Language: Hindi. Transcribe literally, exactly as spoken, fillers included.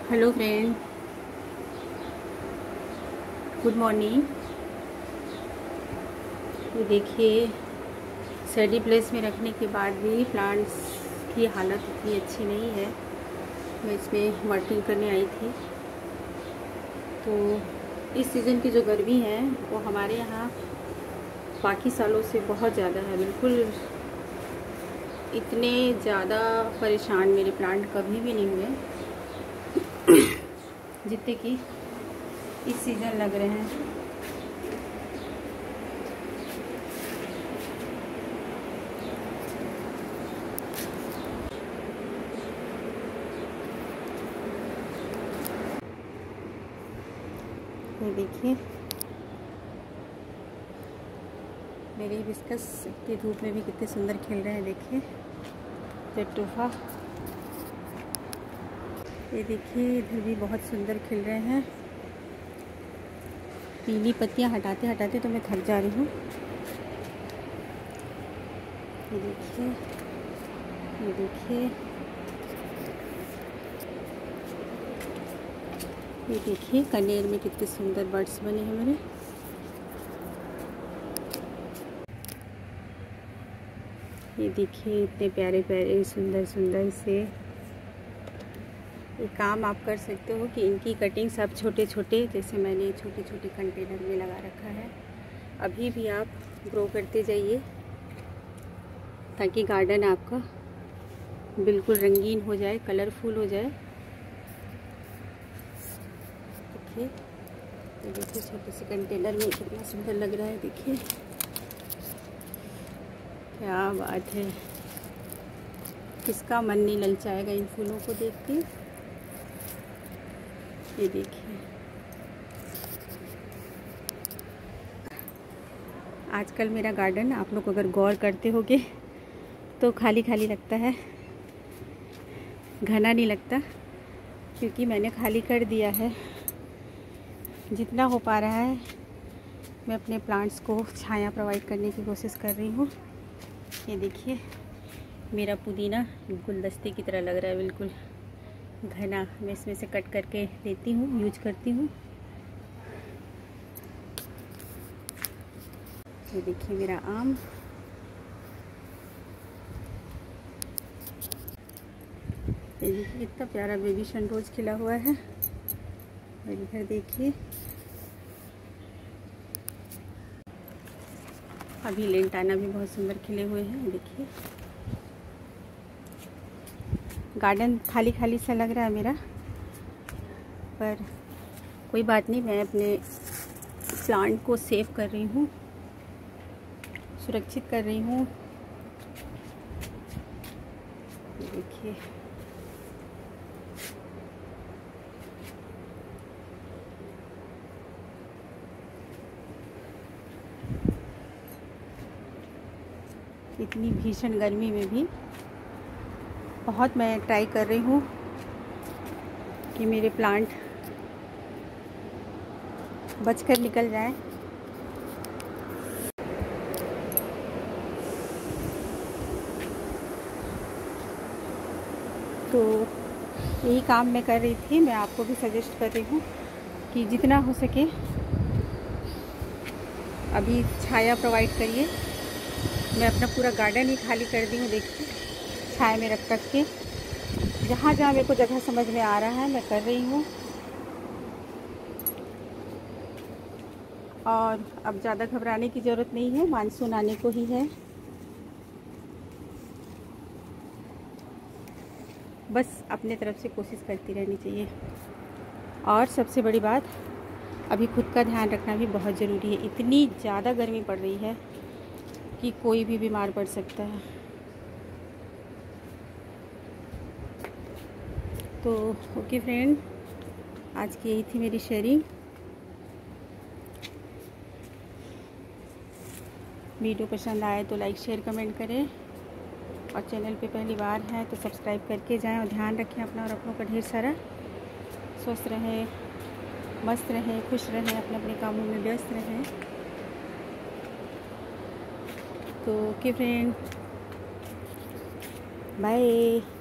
Hello friend, good morning. ये देखिए, स्टडी प्लेस में रखने के बाद भी प्लांट्स की हालत इतनी अच्छी नहीं है। मैं इसमें वाटरिंग करने आई थी, तो इस सीज़न की जो गर्मी है वो हमारे यहाँ बाकी सालों से बहुत ज़्यादा है। बिल्कुल इतने ज़्यादा परेशान मेरे प्लांट कभी भी नहीं हुए जितने कि इस सीज़न लग रहे हैं। ये देखिए, मेरे हिबिस्कस की धूप में भी कितने सुंदर खिल रहे हैं। देखिए पेटूफा, ये देखिए इधर भी बहुत सुंदर खिल रहे हैं। पीली पत्तियां हटाते हटाते तो मैं थक जा रही हूँ। ये देखिए, ये देखिए, ये देखिए कनेर में कितने सुंदर बर्ड्स बने हैं मेरे। ये देखिए इतने प्यारे प्यारे सुंदर सुंदर से। ये काम आप कर सकते हो कि इनकी कटिंग सब छोटे छोटे, जैसे मैंने छोटे छोटे कंटेनर में लगा रखा है, अभी भी आप ग्रो करते जाइए ताकि गार्डन आपका बिल्कुल रंगीन हो जाए, कलरफुल हो जाए। देखिए, ये देखिए छोटे से कंटेनर में कितना सुंदर लग रहा है। देखिए क्या बात है, किसका मन नहीं ललचाएगा इन फूलों को देख के। ये देखिए, आजकल मेरा गार्डन आप लोग अगर गौर करते होगे तो खाली खाली लगता है, घना नहीं लगता, क्योंकि मैंने खाली कर दिया है। जितना हो पा रहा है मैं अपने प्लांट्स को छाया प्रोवाइड करने की कोशिश कर रही हूँ। ये देखिए मेरा पुदीना गुलदस्ते की तरह लग रहा है, बिल्कुल घना। मैं इसमें से कट करके लेती हूँ, यूज करती हूँ। ये देखिए मेरा आम, ये देखिए कितना प्यारा बेबी शनरोज खिला हुआ है। और इधर देखिए अभी लेंटाना भी बहुत सुंदर खिले हुए हैं। देखिए गार्डन खाली खाली सा लग रहा है मेरा, पर कोई बात नहीं, मैं अपने प्लांट को सेव कर रही हूँ, सुरक्षित कर रही हूँ। देखिए इतनी भीषण गर्मी में भी बहुत मैं ट्राई कर रही हूँ कि मेरे प्लांट बचकर निकल जाए। तो यही काम मैं कर रही थी। मैं आपको भी सजेस्ट कर रही हूँ कि जितना हो सके अभी छाया प्रोवाइड करिए। मैं अपना पूरा गार्डन ही खाली कर दी हूँ। देखिए छाया में रख रख के, जहाँ जहाँ मेरे को जगह समझ में आ रहा है मैं कर रही हूँ। और अब ज़्यादा घबराने की ज़रूरत नहीं है, मानसून आने को ही है। बस अपने तरफ से कोशिश करती रहनी चाहिए। और सबसे बड़ी बात, अभी खुद का ध्यान रखना भी बहुत ज़रूरी है। इतनी ज़्यादा गर्मी पड़ रही है कि कोई भी बीमार पड़ सकता है। तो ओके फ्रेंड, आज की यही थी मेरी शेयरिंग। वीडियो पसंद आए तो लाइक शेयर कमेंट करें, और चैनल पे पहली बार है तो सब्सक्राइब करके जाएं। और ध्यान रखें अपना और अपनों का ढेर सारा। स्वस्थ रहें, मस्त रहें, खुश रहें, अपने अपने कामों में व्यस्त रहें। तो ओके फ्रेंड, बाय।